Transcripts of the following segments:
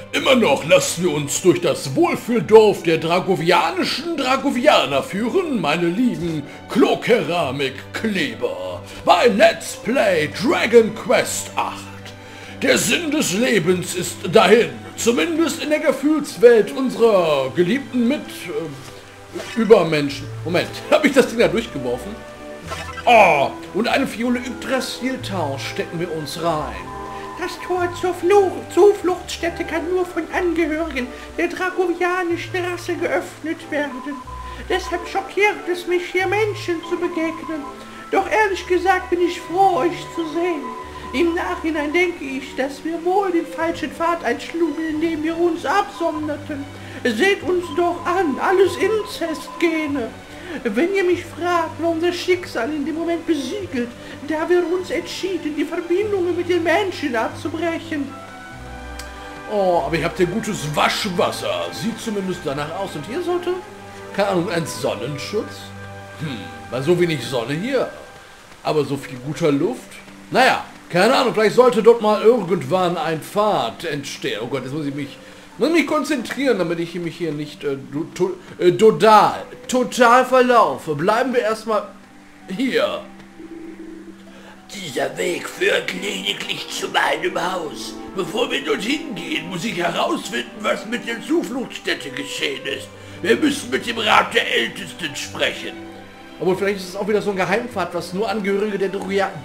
Immer noch lassen wir uns durch das Wohlfühldorf der dragovianischen Dragovianer führen, meine lieben Klokeramikkleber, bei Let's Play Dragon Quest 8. Der Sinn des Lebens ist dahin, zumindest in der Gefühlswelt unserer geliebten Übermenschen. Moment, habe ich das Ding da durchgeworfen? Oh, und eine Fiole Yggdrasil-Tausch stecken wir uns rein. Das Tor zur Zufluchtsstätte kann nur von Angehörigen der dragovianischen Rasse geöffnet werden. Deshalb schockiert es mich, hier Menschen zu begegnen. Doch ehrlich gesagt bin ich froh, euch zu sehen. Im Nachhinein denke ich, dass wir wohl den falschen Pfad einschlugen, indem wir uns absonderten. Seht uns doch an, alles Inzestgene. Wenn ihr mich fragt, warum das Schicksal in dem Moment besiegelt, da wir uns entschieden, die Verbindungen mit den Menschen abzubrechen. Oh, aber ihr habt ja gutes Waschwasser. Sieht zumindest danach aus. Und hier sollte, keine Ahnung, ein Sonnenschutz? Bei so wenig Sonne hier. Aber so viel guter Luft. Naja, keine Ahnung, vielleicht sollte dort mal irgendwann ein Pfad entstehen. Oh Gott, jetzt muss ich mich konzentrieren, damit ich mich hier nicht total verlaufe. Bleiben wir erstmal hier. Dieser Weg führt lediglich zu meinem Haus. Bevor wir dorthin gehen, muss ich herausfinden, was mit der Zufluchtsstätte geschehen ist. Wir müssen mit dem Rat der Ältesten sprechen. Aber vielleicht ist es auch wieder so ein Geheimpfad, was nur Angehörige der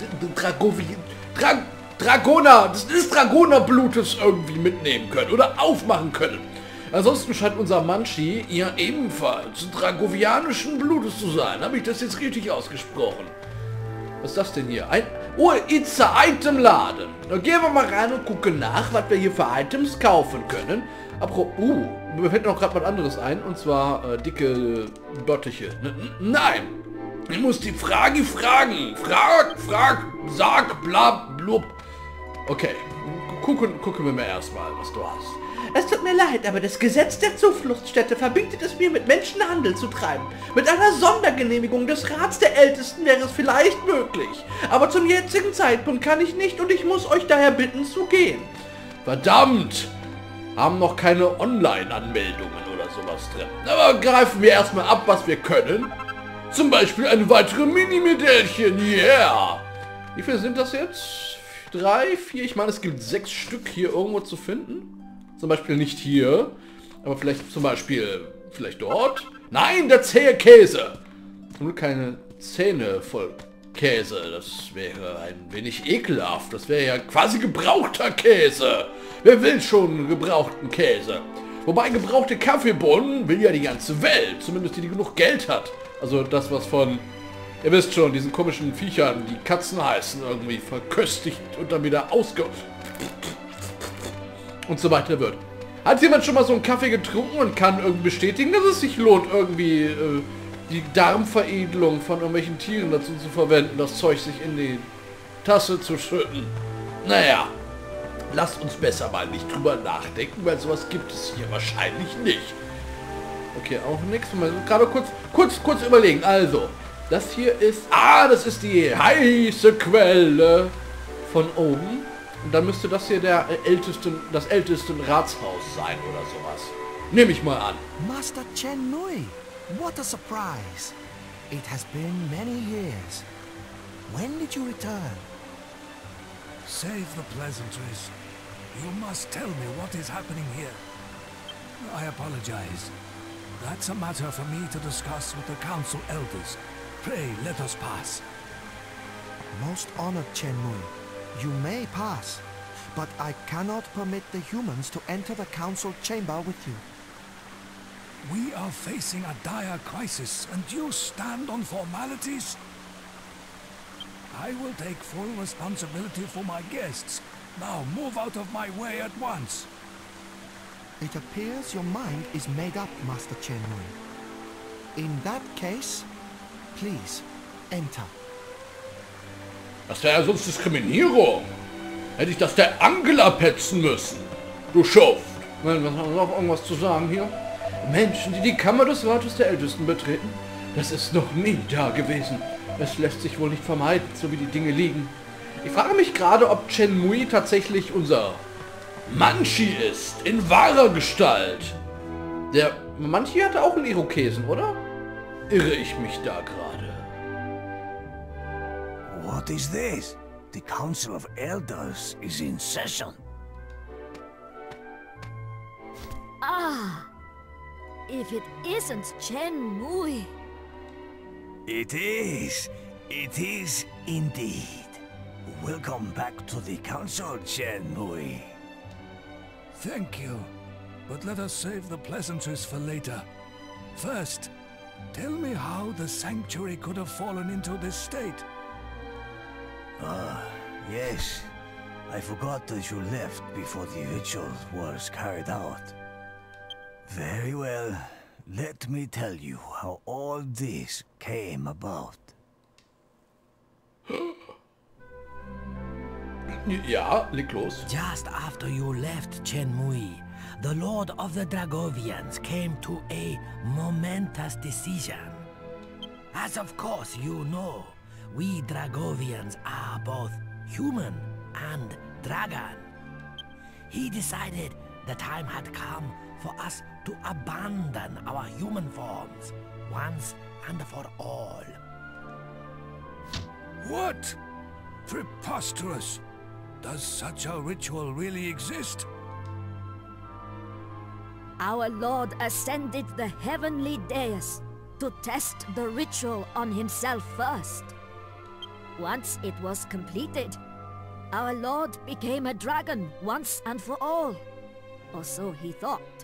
Dragonerblutes irgendwie mitnehmen können oder aufmachen können. Ansonsten scheint unser Manchi ja ebenfalls dragovianischen Blutes zu sein. Habe ich das jetzt richtig ausgesprochen? Was ist das denn hier? It's a Item Laden. Da gehen wir mal rein und gucken nach, was wir hier für Items kaufen können. Mir fällt noch gerade was anderes ein, und zwar dicke Bottiche. Nein! Ich muss die Frage fragen. Sag, bla, blub. Okay, gucken wir mal erstmal, was du hast. Es tut mir leid, aber das Gesetz der Zufluchtsstätte verbietet es mir, mit Menschen Handel zu treiben. Mit einer Sondergenehmigung des Rats der Ältesten wäre es vielleicht möglich. Aber zum jetzigen Zeitpunkt kann ich nicht, und ich muss euch daher bitten zu gehen. Verdammt! Haben noch keine Online-Anmeldungen oder sowas drin. Aber greifen wir erstmal ab, was wir können. Zum Beispiel eine weitere Mini-Medaillchen. Yeah! Wie viele sind das jetzt? 3, 4? Ich meine, es gibt 6 Stück hier irgendwo zu finden. Zum Beispiel nicht hier, aber vielleicht zum Beispiel, dort. Nein, der zähe Käse. Nur keine Zähne voll Käse. Das wäre ein wenig ekelhaft. Das wäre ja quasi gebrauchter Käse. Wer will schon gebrauchten Käse? Wobei gebrauchte Kaffeebohnen will ja die ganze Welt. Zumindest die genug Geld hat. Also das, was von, ihr wisst schon, diesen komischen Viechern, die Katzen heißen, irgendwie verköstigt und dann wieder und so weiter wird. Hat jemand schon mal so einen Kaffee getrunken und kann irgendwie bestätigen, dass es sich lohnt, irgendwie die Darmveredelung von irgendwelchen Tieren dazu zu verwenden, das Zeug sich in die Tasse zu schütten? Naja, lasst uns besser mal nicht drüber nachdenken, weil sowas gibt es hier wahrscheinlich nicht. Okay, auch nichts. Gerade kurz überlegen. Also, das hier ist, das ist die heiße Quelle von oben. Und dann müsste das hier das älteste Ratshaus sein oder sowas. Nehme ich mal an. Master Chen Nui, what a surprise. It has been many years. When did you return? Save the pleasantries. You must tell me what is happening here. I apologize. That's a matter for me to discuss with the council elders. Pray, let us pass. Most honored Chen Nui. You may pass, but I cannot permit the humans to enter the council chamber with you. We are facing a dire crisis, and you stand on formalities? I will take full responsibility for my guests. Now move out of my way at once. It appears your mind is made up, Master Chen Nui. In that case, please, enter. Das wäre ja sonst Diskriminierung. Hätte ich das der Angela petzen müssen. Du Schuft. Was haben wir noch irgendwas zu sagen hier? Menschen, die die Kammer des Rates der Ältesten betreten? Das ist noch nie da gewesen. Es lässt sich wohl nicht vermeiden, so wie die Dinge liegen. Ich frage mich gerade, ob Chen Nui tatsächlich unser Manchi ist, in wahrer Gestalt. Der Manchi hatte auch einen Irokesen, oder? Irre ich mich da gerade? What is this? The Council of Elders is in session. Ah, if it isn't Chen Mui. It is indeed. Welcome back to the Council, Chen Mui. Thank you, but let us save the pleasantries for later. First, tell me how the sanctuary could have fallen into this state. Yes. I forgot that you left before the ritual was carried out. Very well. Let me tell you how all this came about. Ja, leg los. Just after you left Chen Mui, the Lord of the Dragovians came to a momentous decision. As of course you know, we Dragovians are both human and dragon. He decided the time had come for us to abandon our human forms once and for all. What? Preposterous! Does such a ritual really exist? Our Lord ascended the heavenly dais to test the ritual on himself first. Once it was completed, our Lord became a dragon once and for all. Or so he thought.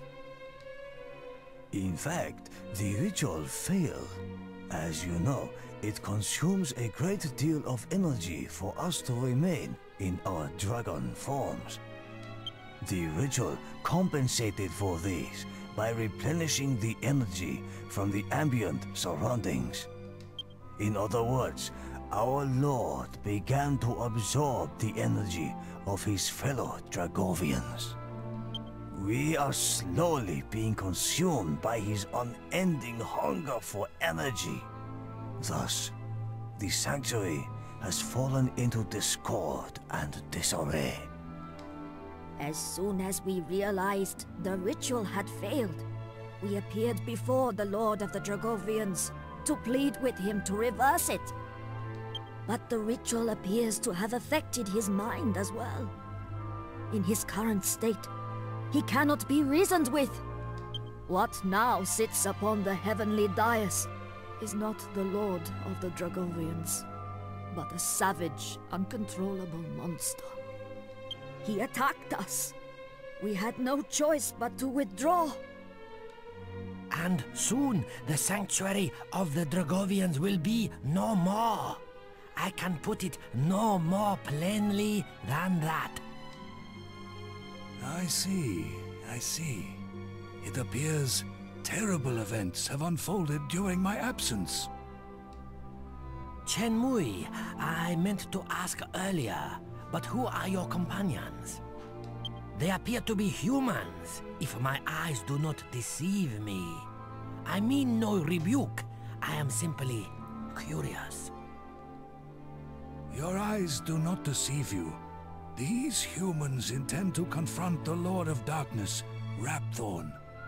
In fact, the ritual failed. As you know, it consumes a great deal of energy for us to remain in our dragon forms. The ritual compensated for this by replenishing the energy from the ambient surroundings. In other words, our Lord began to absorb the energy of his fellow Dragovians. We are slowly being consumed by his unending hunger for energy. Thus, the sanctuary has fallen into discord and disarray. As soon as we realized the ritual had failed, we appeared before the Lord of the Dragovians to plead with him to reverse it. But the ritual appears to have affected his mind as well. In his current state, he cannot be reasoned with. What now sits upon the heavenly dais is not the Lord of the Dragovians, but a savage, uncontrollable monster. He attacked us. We had no choice but to withdraw. And soon the sanctuary of the Dragovians will be no more. I can put it no more plainly than that. I see. It appears terrible events have unfolded during my absence. Chen Mui, I meant to ask earlier, but who are your companions? They appear to be humans, if my eyes do not deceive me. I mean no rebuke. I am simply curious. Your eyes do not deceive you. These humans intend to confront the Lord of Darkness, Rapthorn.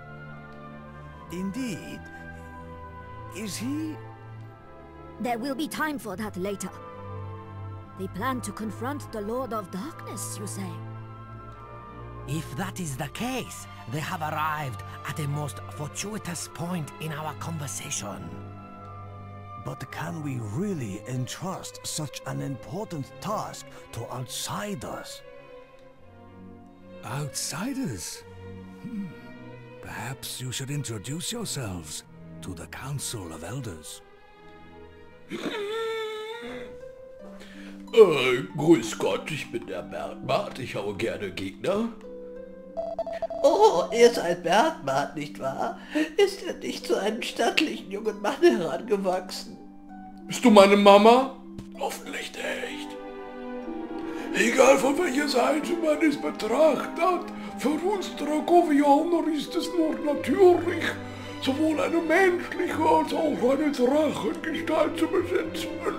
Indeed. Is he? There will be time for that later. They plan to confront the Lord of Darkness, you say? If that is the case, they have arrived at a most fortuitous point in our conversation. But can we really entrust such an important task to outsiders? Outsiders? Perhaps you should introduce yourselves to the Council of Elders. Grüß Gott, ich bin der Bernhard, ich haue gerne Gegner. Oh, ihr seid Bernhard, nicht wahr? Ist er nicht zu einem stattlichen jungen Mann herangewachsen? Bist du meine Mama? Hoffentlich nicht. Egal von welcher Seite man es betrachtet, für uns Dragovianer ist es nur natürlich, sowohl eine menschliche als auch eine Drachengestalt zu besitzen.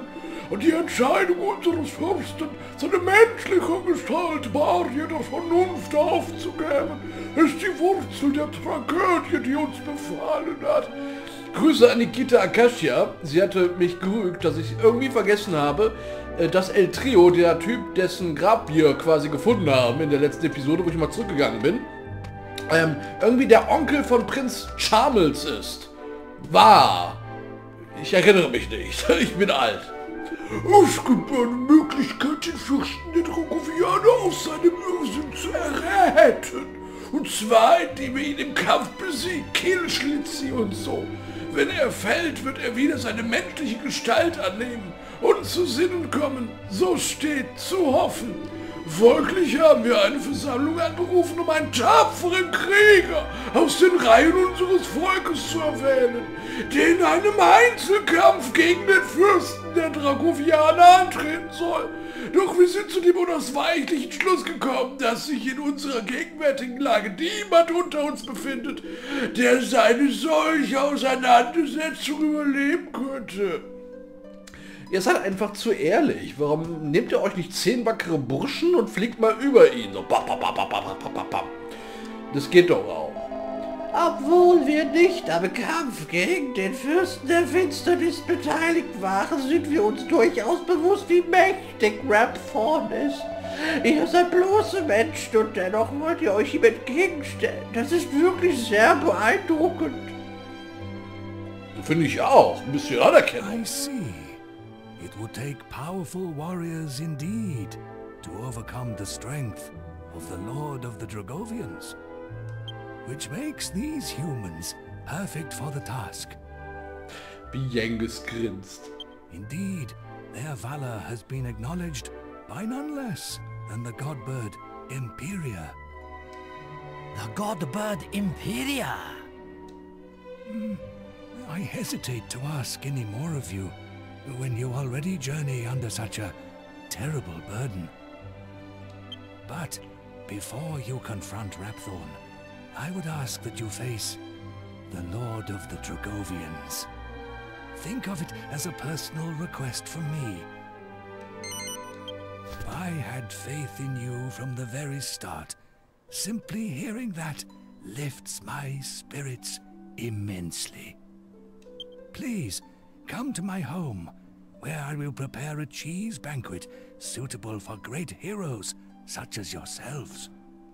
und die Entscheidung unseres Fürsten, seine menschliche Gestalt bar jeder Vernunft aufzugeben, ist die Wurzel der Tragödie, die uns befallen hat. Grüße an Nikita Akashia. Sie hatte mich gerügt, dass ich irgendwie vergessen habe, dass El Trio, der Typ, dessen Grab wir quasi gefunden haben in der letzten Episode, wo ich mal zurückgegangen bin, irgendwie der Onkel von Prinz Charmels ist. War. Ich erinnere mich nicht. Ich bin alt. Es gibt eine Möglichkeit, den Fürsten der Dragovianer aus seinem Irrsinn zu erretten. Und zwar, indem wir ihn im Kampf besiegen, Kehlschlitzi und so. Wenn er fällt, wird er wieder seine menschliche Gestalt annehmen und zu Sinnen kommen. So steht zu hoffen. Folglich haben wir eine Versammlung anberufen, um einen tapferen Krieger aus den Reihen unseres Volkes zu erwählen, der in einem Einzelkampf gegen den Fürsten der Dragovianer antreten soll. Doch wir sind zu dem unausweichlichen Schluss gekommen, dass sich in unserer gegenwärtigen Lage niemand unter uns befindet, der eine solche Auseinandersetzung überleben könnte. Ihr seid einfach zu ehrlich. Warum nehmt ihr euch nicht 10 wackere Burschen und fliegt mal über ihn? So, bam, bam, bam, bam, bam, bam, bam. Das geht doch auch. Obwohl wir nicht am Kampf gegen den Fürsten der Finsternis beteiligt waren, sind wir uns durchaus bewusst, wie mächtig Rapthorn ist. Ihr seid bloße Menschen und dennoch wollt ihr euch ihm entgegenstellen. Das ist wirklich sehr beeindruckend. Finde ich auch. Ein bisschen Anerkennung. I see. It would take powerful warriors indeed to overcome the strength of the Lord of the Dragovians, which makes these humans perfect for the task. Wie Yengus grinst. Indeed, their valor has been acknowledged by none less than the godbird Imperia. The god-bird Imperia! I hesitate to ask any more of you when you already journey under such a terrible burden. But before you confront Rapthorn, I would ask that you face the Lord of the Dragovians. Think of it as a personal request from me. I had faith in you from the very start. Simply hearing that lifts my spirits immensely. Please, come to my home, where I will prepare a cheese banquet suitable for great heroes such as yourselves.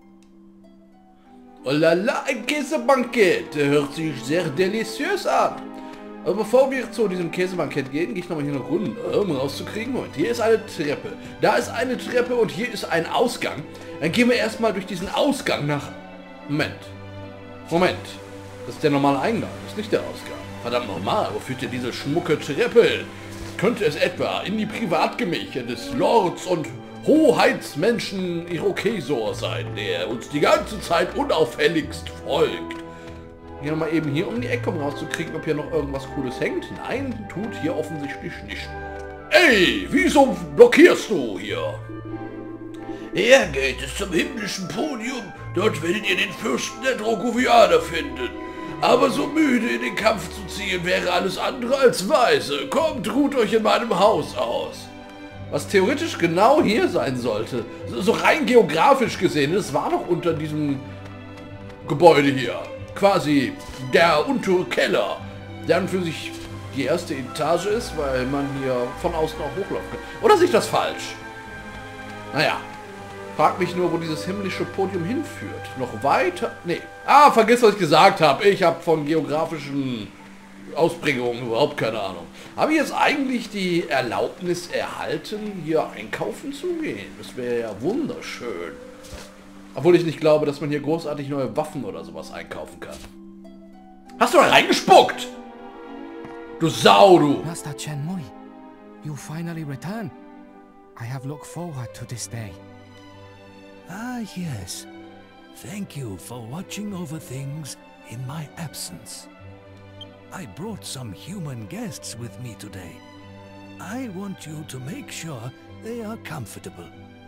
Oh la la, ein Käsebankett. Der hört sich sehr deliziös an. Aber bevor wir zu diesem Käsebankett gehen, gehe ich nochmal hier eine Runde, um rauszukriegen. Moment, hier ist eine Treppe. Da ist eine Treppe und hier ist ein Ausgang. Dann gehen wir erstmal durch diesen Ausgang nach... Moment. Das ist der normale Eingang, das ist nicht der Ausgang. Verdammt nochmal, wo führt denn diese schmucke Treppe? Könnte es etwa in die Privatgemächer des Lords und Hoheitsmenschen Irokesor sein, der uns die ganze Zeit unauffälligst folgt? Hier nochmal eben hier um die Ecke, um rauszukriegen, ob hier noch irgendwas Cooles hängt. Nein, tut hier offensichtlich nicht. Ey, wieso blockierst du hier? Hier geht es zum himmlischen Podium. Dort werdet ihr den Fürsten der Dragovianer finden. Aber so müde in den Kampf zu ziehen, wäre alles andere als weise. Kommt, ruht euch in meinem Haus aus. Was theoretisch genau hier sein sollte. So rein geografisch gesehen, das war doch unter diesem Gebäude hier. Quasi der untere Keller, der an für sich die erste Etage ist, weil man hier von außen auch hochlaufen kann. Oder sehe ich das falsch? Naja, frag mich nur, wo dieses himmlische Podium hinführt. Noch weiter? Nee. Ah, vergiss, was ich gesagt habe. Ich habe von geografischen Ausprägungen überhaupt keine Ahnung. Habe ich jetzt eigentlich die Erlaubnis erhalten, hier einkaufen zu gehen? Das wäre ja wunderschön. Obwohl ich nicht glaube, dass man hier großartig neue Waffen oder sowas einkaufen kann. Hast du da reingespuckt? Du Sau, du! Master Chenmui, you finally return. I have looked forward to this day. Ah, yes. Thank you for watching over things in my absence. I brought some human guests with me today. I want you to make sure they are comfortable.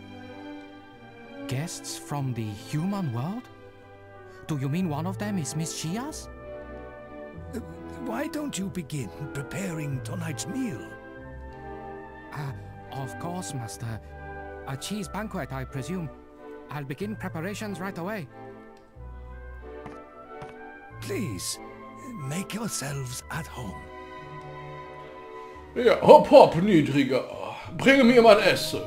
Guests from the human world? Do you mean one of them is Miss Chias? Why don't you begin preparing tonight's meal? Of course, Master. A cheese banquet, I presume. I'll begin preparations right away. Please, make yourselves at home. Ja, hopp, hopp, Niedriger. Bringe mir mein Essen.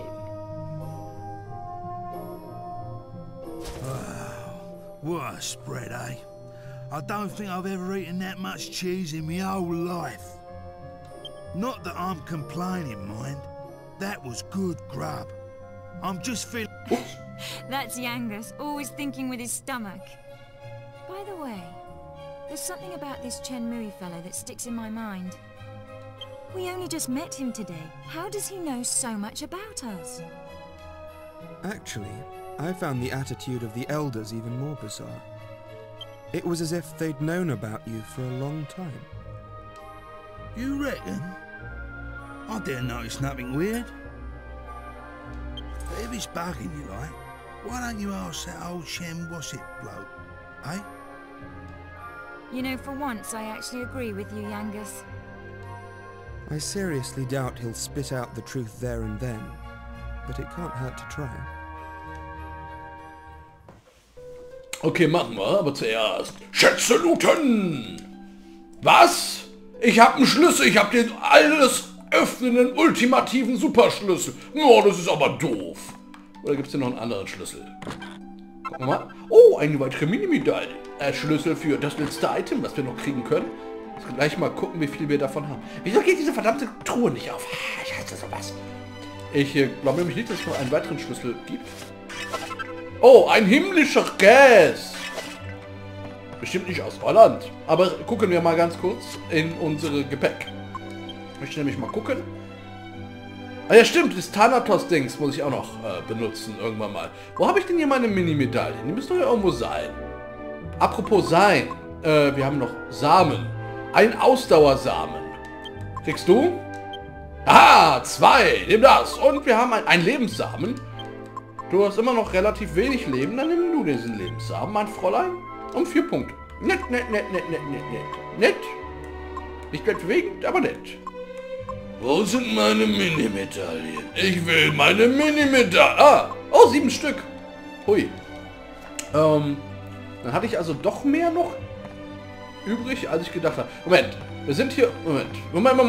What a spread, eh? I don't think I've ever eaten that much cheese in my whole life. Not that I'm complaining, mind. That was good grub. I'm just feeling... That's Yangus, always thinking with his stomach. By the way, there's something about this Chen Mui fellow that sticks in my mind. We only just met him today. How does he know so much about us? Actually, I found the attitude of the elders even more bizarre. It was as if they'd known about you for a long time. You reckon? I didn't notice nothing weird. But if it's bugging you like, why don't you ask that old Shem Wassett bloke, eh? You know, for once I actually agree with you, Yangus. I seriously doubt he'll spit out the truth there and then, but it can't hurt to try. Okay, machen wir, aber zuerst Schätze looten! Was? Ich habe einen Schlüssel, ich habe den alles öffnenden ultimativen Superschlüssel. Oh, das ist aber doof. Oder gibt es hier noch einen anderen Schlüssel? Gucken wir mal. Oh, eine weitere Mini-Medaille. Schlüssel für das letzte Item, was wir noch kriegen können. Jetzt gleich mal gucken, wie viel wir davon haben. Wieso geht diese verdammte Truhe nicht auf? Ich hasse sowas. Ich glaube nämlich nicht, dass es noch einen weiteren Schlüssel gibt. Oh, ein himmlischer Käse. Bestimmt nicht aus Holland. Aber gucken wir mal ganz kurz in unsere Gepäck. Ich möchte nämlich mal gucken. Ah ja, stimmt, das Thanatos-Dings muss ich auch noch benutzen irgendwann mal. Wo habe ich denn hier meine Mini-Medaillen? Die müssen doch ja irgendwo sein. Apropos sein. Wir haben noch Samen. Ein Ausdauersamen. Kriegst du? Ah, 2. Nimm das. Und wir haben einen Lebenssamen. Du hast immer noch relativ wenig Leben, dann nimm du diesen Lebenssamen, mein Fräulein. Um 4 Punkte. Nett. Nett. Nicht weltbewegend, aber nett. Wo sind meine Mini-Medaillen? Ich will meine Mini-Medaillen. Ah, oh, 7 Stück. Hui. Dann hatte ich also doch mehr noch übrig, als ich gedacht habe. Moment, wir sind hier... Moment.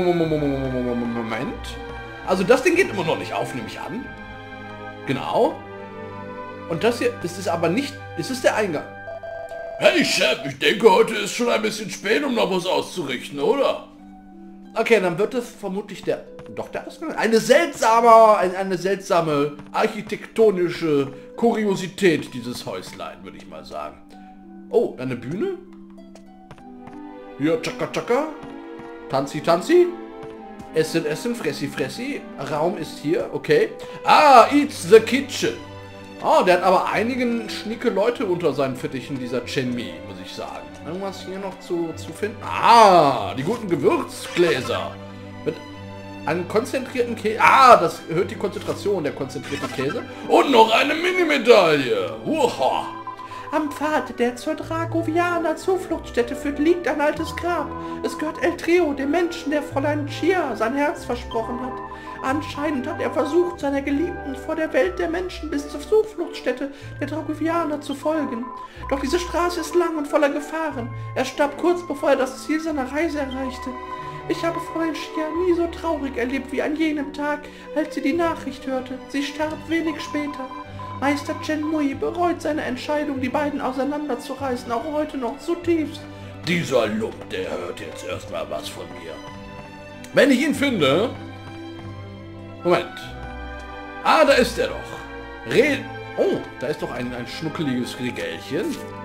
Also das Ding geht immer noch nicht auf, nehme ich an. Genau. Und das hier, das ist aber nicht... Ist es der Eingang? Hey Chef, ich denke, heute ist schon ein bisschen spät, um noch was auszurichten, oder? Okay, dann wird es vermutlich der Ausgang. Eine seltsame architektonische Kuriosität, dieses Häuslein, würde ich mal sagen. Oh, eine Bühne? Hier, Chaka. Tanzi. Essen, Fressi. Raum ist hier, okay. Ah, It's the Kitchen. Oh, der hat aber einigen schnicke Leute unter seinen Fittichen, dieser Chen Mui, muss ich sagen. Irgendwas hier noch zu finden? Ah, die guten Gewürzgläser. Mit einem konzentrierten Käse. Ah, das erhöht die Konzentration, der konzentrierte Käse. Und noch eine Mini-Medaille. Uha. Am Pfad, der zur Dragovianer Zufluchtsstätte führt, liegt ein altes Grab. Es gehört El Trio, dem Menschen, der Fräulein Chia sein Herz versprochen hat. Anscheinend hat er versucht, seiner Geliebten vor der Welt der Menschen bis zur Zufluchtsstätte der Dragovianer zu folgen. Doch diese Straße ist lang und voller Gefahren. Er starb kurz bevor er das Ziel seiner Reise erreichte. Ich habe Fräulein Chia nie so traurig erlebt wie an jenem Tag, als sie die Nachricht hörte. Sie starb wenig später. Meister Chen Mui bereut seine Entscheidung, die beiden auseinanderzureißen, auch heute noch zutiefst. Dieser Lump, der hört jetzt erstmal was von mir. Wenn ich ihn finde... Moment. Ah, da ist er doch. Oh, da ist doch ein schnuckeliges Regälchen.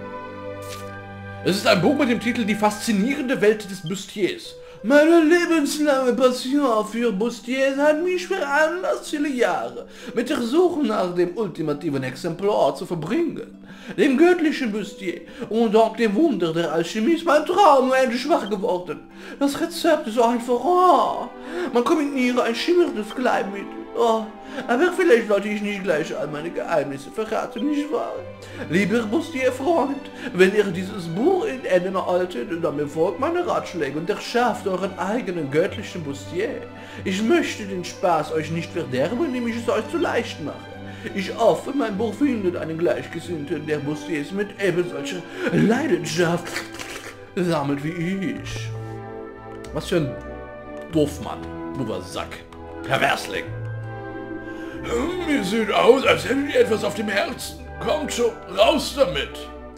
Es ist ein Buch mit dem Titel Die faszinierende Welt des Bustiers. Meine lebenslange Passion für Bustiers hat mich veranlasst, viele Jahre mit der Suche nach dem ultimativen Exemplar zu verbringen. Dem göttlichen Bustier und auch dem Wunder der Alchemie ist mein Traum nur endlich schwach geworden. Das Rezept ist einfach, man kombiniere ein schimmerndes Gleitmittel Oh, aber vielleicht sollte ich nicht gleich all meine Geheimnisse verraten, nicht wahr? Lieber Bustier-Freund, wenn ihr dieses Buch in Händen haltet, dann befolgt meine Ratschläge und erschafft euren eigenen göttlichen Bustier. Ich möchte den Spaß euch nicht verderben, indem ich es euch zu leicht mache. Ich hoffe, mein Buch findet einen Gleichgesinnten, der Bustiers mit eben solcher Leidenschaft sammelt wie ich. Was für ein Doofmann, doofer Sack. Perversling. Ihr seht aus, als hättet ihr etwas auf dem Herzen. Kommt schon, raus damit.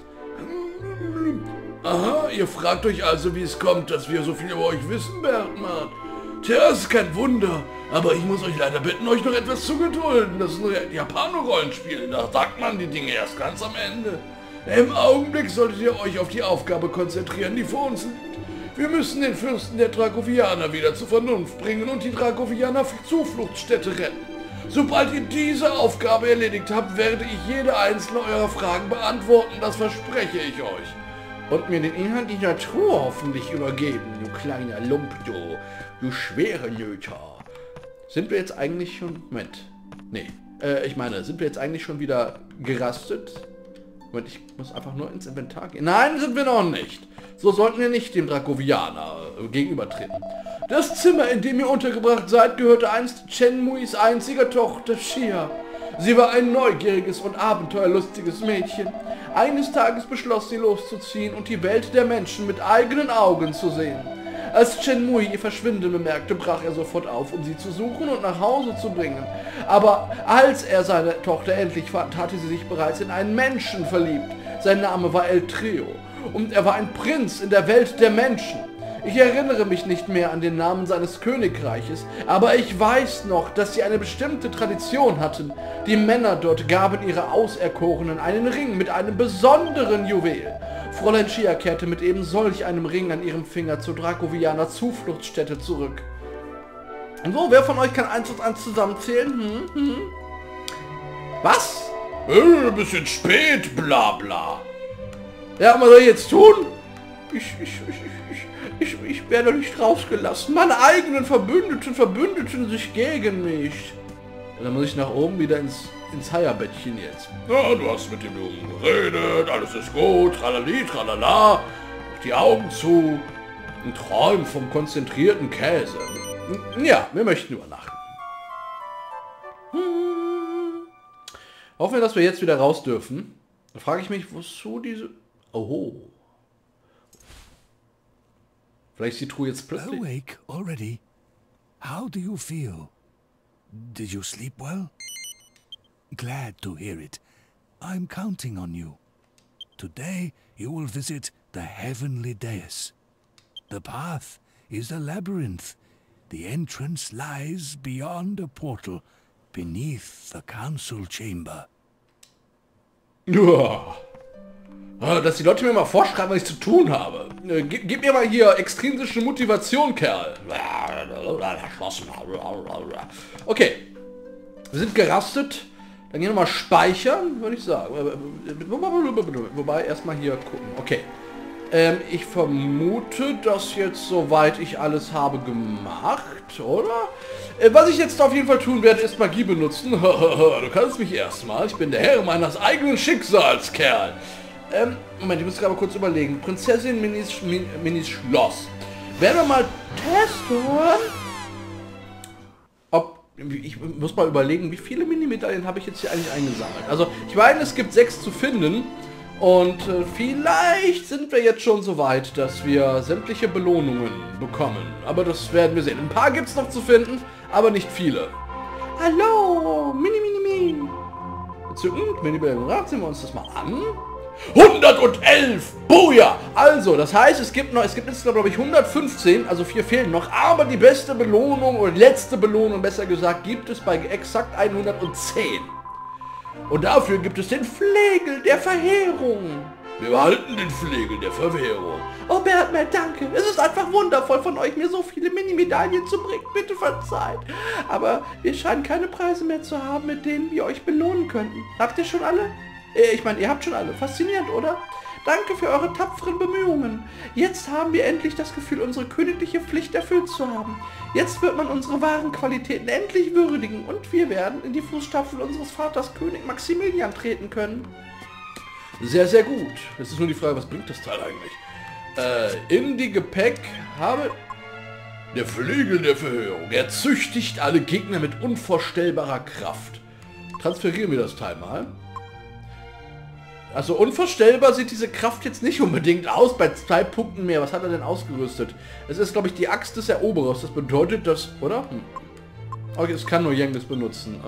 Aha, ihr fragt euch also, wie es kommt, dass wir so viel über euch wissen, Bertmann. Tja, ist kein Wunder, aber ich muss euch leider bitten, euch noch etwas zu gedulden. Das ist ein Japano-Rollenspiel, da sagt man die Dinge erst ganz am Ende. Im Augenblick solltet ihr euch auf die Aufgabe konzentrieren, die vor uns liegt. Wir müssen den Fürsten der Dragovianer wieder zur Vernunft bringen und die Dragovianer Zufluchtsstätte retten. Sobald ihr diese Aufgabe erledigt habt, werde ich jede einzelne eurer Fragen beantworten, das verspreche ich euch. Und mir den Inhalt dieser Truhe hoffentlich übergeben, du kleiner Lump, du schwere Nöter. Sind wir jetzt eigentlich schon... Moment. Nee. Ich meine, sind wir jetzt eigentlich schon wieder gerastet? Moment, ich muss einfach nur ins Inventar gehen. Nein, sind wir noch nicht. So sollten wir nicht dem Dragovianer gegenübertreten. Das Zimmer, in dem ihr untergebracht seid, gehörte einst Chenmuis einziger Tochter Shia. Sie war ein neugieriges und abenteuerlustiges Mädchen. Eines Tages beschloss sie loszuziehen und die Welt der Menschen mit eigenen Augen zu sehen. Als Chenmui ihr Verschwinden bemerkte, brach er sofort auf, um sie zu suchen und nach Hause zu bringen. Aber als er seine Tochter endlich fand, hatte sie sich bereits in einen Menschen verliebt. Sein Name war El Trio und er war ein Prinz in der Welt der Menschen. Ich erinnere mich nicht mehr an den Namen seines Königreiches, aber ich weiß noch, dass sie eine bestimmte Tradition hatten. Die Männer dort gaben ihre Auserkorenen einen Ring mit einem besonderen Juwel. Fräulein Shia kehrte mit eben solch einem Ring an ihrem Finger zur Dragovianer Zufluchtsstätte zurück. Und so, wer von euch kann 1 und 1 zusammenzählen? Was? Ein bisschen spät, bla bla. Ja, was soll ich jetzt tun? Ich werde nicht rausgelassen. Meine eigenen Verbündeten verbündeten sich gegen mich. Und dann muss ich nach oben wieder ins Heierbettchen jetzt. Ja, du hast mit dem Jungen geredet, alles ist gut, tralali, tralala. Mach die Augen zu und träum vom konzentrierten Käse. Ja, wir möchten übernachten. Hoffen wir, dass wir jetzt wieder raus dürfen. Da frage ich mich, wozu diese... Oh. Vielleicht ist die Truhe jetzt plötzlich... Awake already? How do you feel? Did you sleep well? Glad to hear it. I'm counting on you. Today you will visit the heavenly dais. The path is a labyrinth. The entrance lies beyond a portal, beneath the council chamber. Ja. Dass die Leute mir mal vorschreiben, was ich zu tun habe. Gib mir mal hier extrinsische Motivation, Kerl. Okay. Wir sind gerastet. Dann gehen wir mal speichern, würde ich sagen. Wobei, erstmal hier gucken. Okay. Ich vermute, dass jetzt soweit ich alles habe gemacht, oder? Was ich jetzt auf jeden Fall tun werde, ist Magie benutzen. Du kannst mich erstmal. Ich bin der Herr meines eigenen Schicksals, Kerl. Moment, ich muss gerade kurz überlegen. Prinzessin Minis Schloss. Werden wir mal testen. Ich muss mal überlegen, wie viele Mini-Medaillen habe ich jetzt hier eigentlich eingesammelt. Also, ich meine, es gibt 6 zu finden. Und vielleicht sind wir jetzt schon so weit, dass wir sämtliche Belohnungen bekommen. Aber das werden wir sehen. Ein paar gibt es noch zu finden, aber nicht viele. Hallo, Mini. Entzückend, Mini-Belohnung. Sehen wir uns das mal an. 111! Boja! Also, das heißt, es gibt jetzt, glaube ich, 115, also 4 fehlen noch, aber die beste Belohnung, oder die letzte Belohnung, besser gesagt, gibt es bei exakt 110. Und dafür gibt es den Flegel der Verheerung. Wir behalten den Flegel der Verheerung. Oh, Bertman, danke. Es ist einfach wundervoll von euch, mir so viele Mini-Medaillen zu bringen. Bitte verzeiht. Aber wir scheinen keine Preise mehr zu haben, mit denen wir euch belohnen könnten. Habt ihr schon alle? Ich meine, ihr habt schon alle. Faszinierend, oder? Danke für eure tapferen Bemühungen. Jetzt haben wir endlich das Gefühl, unsere königliche Pflicht erfüllt zu haben. Jetzt wird man unsere wahren Qualitäten endlich würdigen und wir werden in die Fußstapfen unseres Vaters König Maximilian treten können. Sehr, sehr gut. Jetzt ist nur die Frage, was bringt das Teil eigentlich? In die Gepäck habe... Der Flügel der Verhörung. Er züchtigt alle Gegner mit unvorstellbarer Kraft. Transferieren wir das Teil mal. Also unvorstellbar sieht diese Kraft jetzt nicht unbedingt aus, bei 2 Punkten mehr. Was hat er denn ausgerüstet? Es ist, glaube ich, die Axt des Eroberers. Das bedeutet, dass... Oder? Okay, es kann nur Yangus benutzen.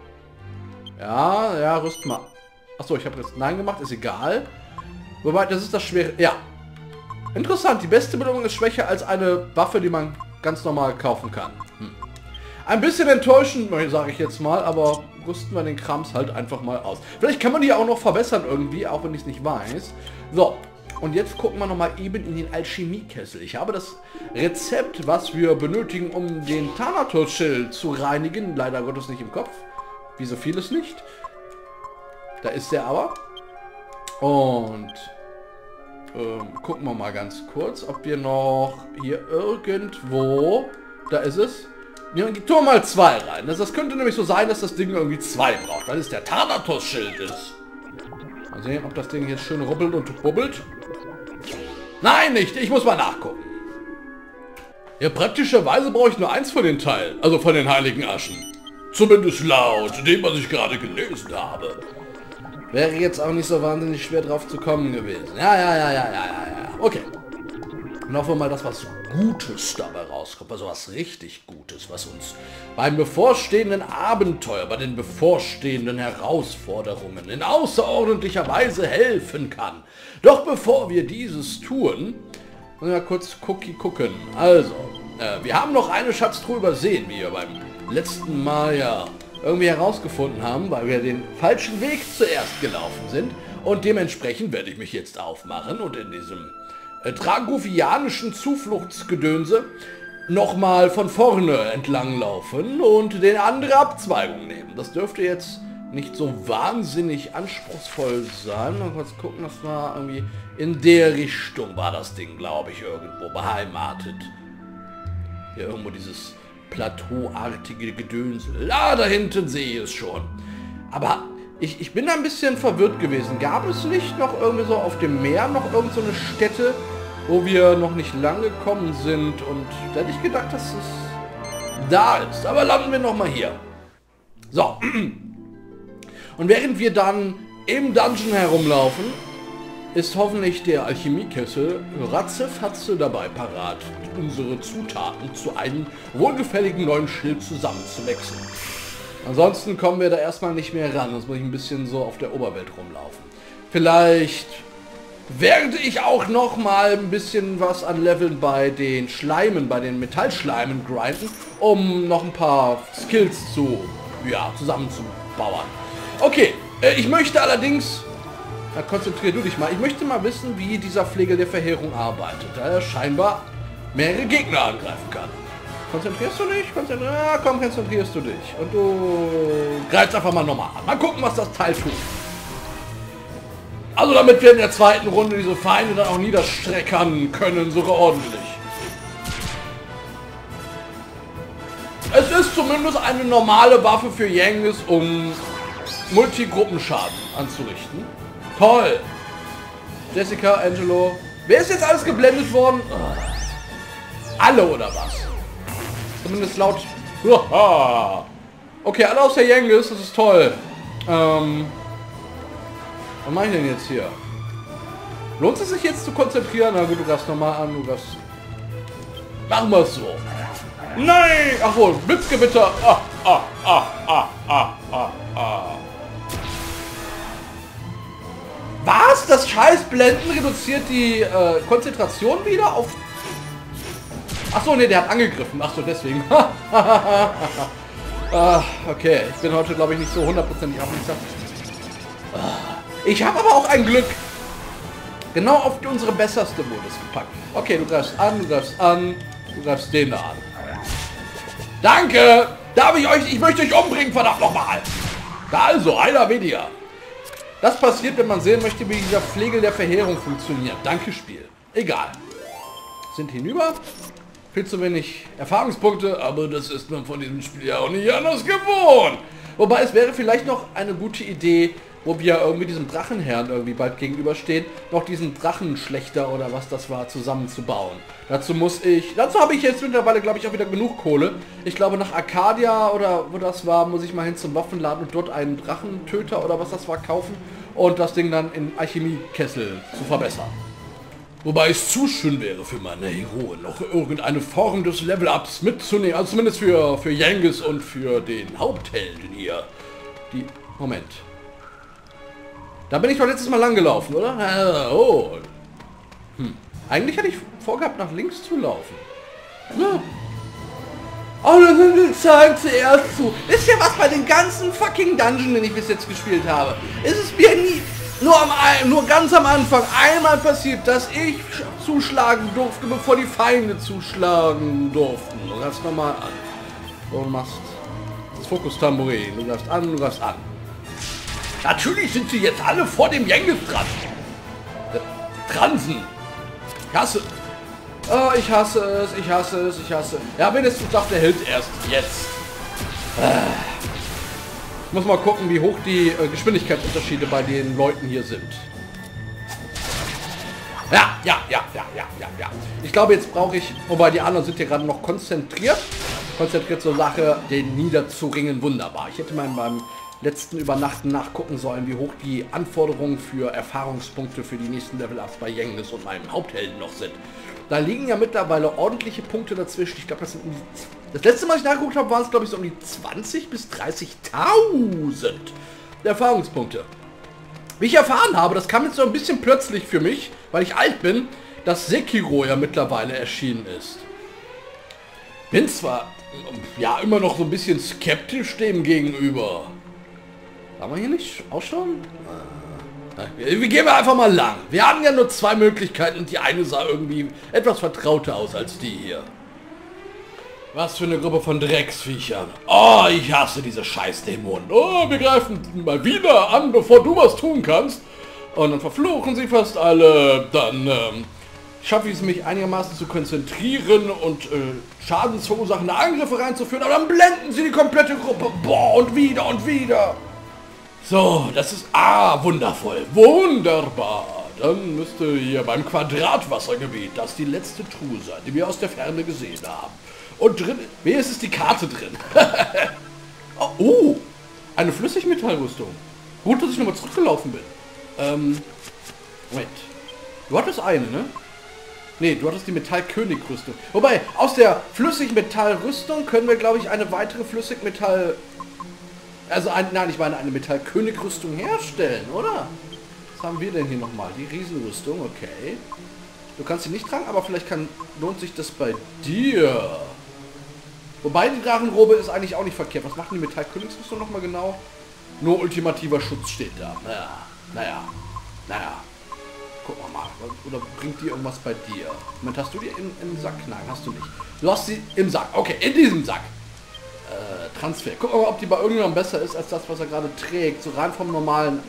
Ja, rüst mal. Achso, ich habe jetzt Nein gemacht, ist egal. Wobei, das ist das Schwere... Ja. Interessant, die beste Belohnung ist schwächer als eine Waffe, die man ganz normal kaufen kann. Ein bisschen enttäuschend, sage ich jetzt mal, aber rüsten wir den Krams halt einfach mal aus. Vielleicht kann man die auch noch verbessern irgendwie, auch wenn ich es nicht weiß. So, und jetzt gucken wir nochmal eben in den Alchemiekessel. Ich habe das Rezept, was wir benötigen, um den Thanatos-Schild zu reinigen, leider Gottes nicht im Kopf. Wie so vieles nicht. Da ist der aber. Und gucken wir mal ganz kurz, ob wir noch hier irgendwo... Da ist es. Ja, tu mal 2 rein. Das könnte nämlich so sein, dass das Ding irgendwie 2 braucht, weil es der Thanatos-Schild ist. Mal sehen, ob das Ding jetzt schön rubbelt und bubbelt. Nein, nicht. Ich muss mal nachgucken. Ja, praktischerweise brauche ich nur 1 von den Teilen. Also von den heiligen Aschen. Zumindest laut dem, was ich gerade gelesen habe. Wäre jetzt auch nicht so wahnsinnig schwer drauf zu kommen gewesen. Ja. Okay. Und hoffen wir mal, dass was Gutes dabei rauskommt. Also was richtig Gutes, was uns beim bevorstehenden Abenteuer, bei den bevorstehenden Herausforderungen in außerordentlicher Weise helfen kann. Doch bevor wir dieses tun, müssen wir kurz gucken. Also, wir haben noch eine Schatztruhe übersehen, wie wir beim letzten Mal ja irgendwie herausgefunden haben, weil wir den falschen Weg zuerst gelaufen sind. Und dementsprechend werde ich mich jetzt aufmachen und in diesem dragovianischen Zufluchtsgedönse nochmal von vorne entlang laufen und den andere Abzweigung nehmen. Das dürfte jetzt nicht so wahnsinnig anspruchsvoll sein. Mal kurz gucken, das war irgendwie in der Richtung war das Ding, glaube ich, irgendwo beheimatet. Hier irgendwo dieses plateauartige Gedönsel. Ah, da hinten sehe ich es schon. Aber ich bin da ein bisschen verwirrt gewesen. Gab es nicht noch irgendwie so auf dem Meer noch irgend so eine Stätte, wo wir noch nicht lang gekommen sind? Und da hätte ich gedacht, dass es da ist. Aber landen wir noch mal hier. So. Und während wir dann im Dungeon herumlaufen, ist hoffentlich der Alchemiekessel ratzefatze dabei parat, unsere Zutaten zu einem wohlgefälligen neuen Schild zusammenzuwechseln. Ansonsten kommen wir da erstmal nicht mehr ran, sonst muss ich ein bisschen so auf der Oberwelt rumlaufen. Vielleicht werde ich auch noch mal ein bisschen was an Leveln bei den Schleimen, bei den Metallschleimen grinden, um noch ein paar Skills zusammenzubauen. Okay, ich möchte allerdings... Na, konzentrier du dich mal. Ich möchte mal wissen, wie dieser Flügel der Verheerung arbeitet, da er scheinbar mehrere Gegner angreifen kann. Konzentrierst du dich? Konzentrierst du dich. Und du greifst einfach mal nochmal an. Mal gucken, was das Teil tut. Also damit wir in der zweiten Runde diese Feinde dann auch niederstreckern können, sogar ordentlich. Es ist zumindest eine normale Waffe für Yangus, um Multigruppenschaden anzurichten. Toll! Jessica, Angelo. Wer ist jetzt alles geblendet worden? Alle oder was? Zumindest laut... Okay, alle außer Yangus, das ist toll. Was mache ich denn jetzt hier? Lohnt es sich jetzt zu konzentrieren? Na gut, du greifst nochmal an, du greifst... Machen wir es so. Nein! Ach wohl, Blitzgewitter. Was? Das scheiß Blenden reduziert die Konzentration wieder auf... Achso, ne, der hat angegriffen. Achso, deswegen. Okay, ich bin heute, glaube ich, nicht so hundertprozentig aufmerksam. Ich habe aber auch ein Glück. Genau auf unsere besseste Modus gepackt. Okay, du greifst an, du greifst den da an. Danke! Darf ich euch... Ich möchte euch umbringen, verdammt nochmal! Da also, einer weniger. Das passiert, wenn man sehen möchte, wie dieser Flegel der Verheerung funktioniert. Danke, Spiel. Egal. Sind hinüber. Viel zu wenig Erfahrungspunkte, aber das ist man von diesem Spiel ja auch nicht anders gewohnt. Wobei es wäre vielleicht noch eine gute Idee, wo wir irgendwie diesem Drachenherrn irgendwie bald gegenüberstehen, noch diesen Drachenschlechter oder was das war, zusammenzubauen. Dazu habe ich jetzt mittlerweile, glaube ich, auch wieder genug Kohle. Ich glaube, nach Arcadia oder wo das war, muss ich mal hin zum Waffenladen und dort einen Drachentöter oder was das war kaufen und das Ding dann in Alchemiekessel zu verbessern. Wobei es zu schön wäre für meine Heroen, noch irgendeine Form des Level-Ups mitzunehmen. Also zumindest für Yangus und für den Haupthelden hier. Moment. Da bin ich doch letztes Mal lang gelaufen, oder? Oh. Eigentlich hätte ich vorgehabt, nach links zu laufen. Ja. Oh, da sind die Zahlen zuerst zu. Ist ja was bei den ganzen fucking Dungeon, den ich bis jetzt gespielt habe. Ist es mir nie... Nur ganz am Anfang einmal passiert, dass ich zuschlagen durfte, bevor die Feinde zuschlagen durften. Du greifst nochmal an. So, du machst das Fokus-Tambourin. Du greifst an, du greifst an. Natürlich sind sie jetzt alle vor dem Yangus dran. Transen. Ich hasse. Oh, ich hasse es, ich hasse es, ich hasse. Ja, wenigstens sagt der Held erst jetzt. Ich muss mal gucken, wie hoch die Geschwindigkeitsunterschiede bei den Leuten hier sind. Ja. Ich glaube, jetzt brauche ich, wobei die anderen sind hier gerade noch konzentriert zur Sache, den niederzuringen. Wunderbar. Ich hätte mal beim letzten Übernachten nachgucken sollen, wie hoch die Anforderungen für Erfahrungspunkte für die nächsten Level-Ups bei Yangus und meinem Haupthelden noch sind. Da liegen ja mittlerweile ordentliche Punkte dazwischen. Ich glaube, das letzte Mal, ich nachgeguckt habe, waren es, glaube ich, so um die 20.000 bis 30.000 Erfahrungspunkte. Wie ich erfahren habe, das kam jetzt so ein bisschen plötzlich für mich, weil ich alt bin, dass Sekiro ja mittlerweile erschienen ist. Bin zwar, ja, immer noch so ein bisschen skeptisch dem gegenüber. Haben wir hier nicht auch schon? Wir gehen einfach mal lang. Wir haben ja nur zwei Möglichkeiten und die eine sah irgendwie etwas vertrauter aus als die hier. Was für eine Gruppe von Drecksviechern. Oh, ich hasse diese Scheißdämonen. Oh, wir greifen mal wieder an, bevor du was tun kannst. Und dann verfluchen sie fast alle. Dann schaffe ich es, mich einigermaßen zu konzentrieren und schadensverursachende Angriffe reinzuführen. Aber dann blenden sie die komplette Gruppe. Boah, und wieder und wieder. So, das ist... wundervoll. Wunderbar. Dann müsste hier beim Quadratwassergebiet das die letzte Truhe sein, die wir aus der Ferne gesehen haben. Und drin... Wenigstens ist die Karte drin. Eine Flüssigmetallrüstung. Gut, dass ich nochmal zurückgelaufen bin. Moment. Du hattest eine, ne? Ne, du hattest die Metallkönig-Rüstung. Wobei, aus der Flüssigmetallrüstung können wir, glaube ich, eine weitere Flüssigmetall... nein, ich meine eine Metallkönig-Rüstung herstellen, oder? Was haben wir denn hier nochmal? Die Riesenrüstung, okay. Du kannst sie nicht tragen, aber vielleicht lohnt sich das bei dir. Wobei die Drachenrobe ist eigentlich auch nicht verkehrt. Was macht die Metallkönigsrüstung nochmal genau? Nur ultimativer Schutz steht da. Naja. Gucken wir mal. Oder bringt die irgendwas bei dir? Moment, hast du die im Sack? Nein, hast du nicht. Du hast sie im Sack. Okay, in diesem Sack. Transfer. Gucken wir mal, ob die bei irgendjemandem besser ist als das, was er gerade trägt. So rein vom normalen.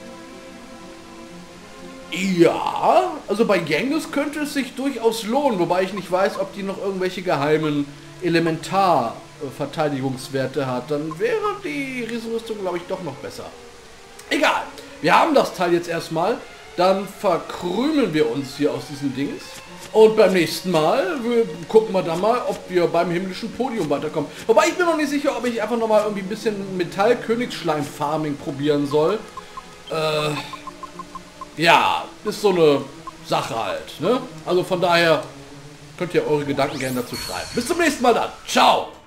Ja, also bei Yangus könnte es sich durchaus lohnen, wobei ich nicht weiß, ob die noch irgendwelche geheimen Elementar-Verteidigungswerte hat. Dann wäre die Riesenrüstung, glaube ich, doch noch besser. Egal. Wir haben das Teil jetzt erstmal. Dann verkrümeln wir uns hier aus diesen Dings. Und beim nächsten Mal gucken wir dann mal, ob wir beim himmlischen Podium weiterkommen. Wobei ich bin noch nicht sicher, ob ich einfach noch mal irgendwie ein bisschen Metall-Königsschleim-Farming probieren soll. Ja, ist so eine Sache halt, ne? Also von daher könnt ihr eure Gedanken gerne dazu schreiben. Bis zum nächsten Mal dann. Ciao!